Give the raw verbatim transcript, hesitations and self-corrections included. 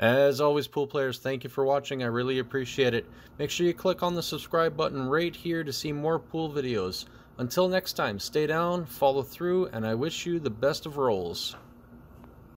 As always, pool players, thank you for watching. I really appreciate it. Make sure you click on the subscribe button right here to see more pool videos. Until next time, stay down, follow through, and I wish you the best of rolls.